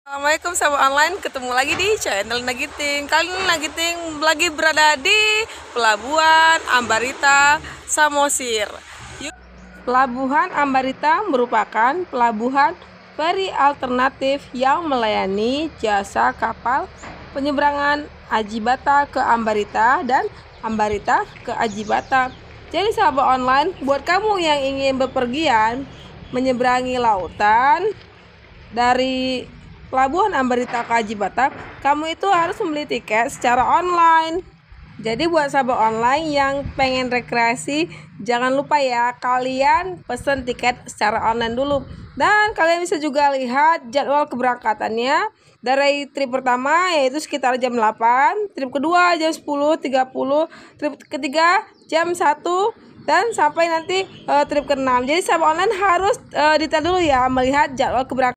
Assalamualaikum sahabat online, ketemu lagi di channel Nagiting. Kali ini Nagiting lagi berada di Pelabuhan Ambarita, Samosir. Pelabuhan Ambarita merupakan pelabuhan feri alternatif yang melayani jasa kapal penyeberangan Ajibata ke Ambarita dan Ambarita ke Ajibata. Jadi sahabat online, buat kamu yang ingin bepergian menyeberangi lautan dari Pelabuhan Ambarita ke Ajibata, kamu itu harus membeli tiket secara online. Jadi buat sahabat online yang pengen rekreasi, jangan lupa ya, kalian pesen tiket secara online dulu. Dan kalian bisa juga lihat jadwal keberangkatannya dari trip pertama yaitu sekitar jam 8, trip kedua jam 10.30, trip ketiga jam 1, dan sampai nanti trip ke-6. Jadi sahabat online harus detail dulu ya melihat jadwal keberangkatan.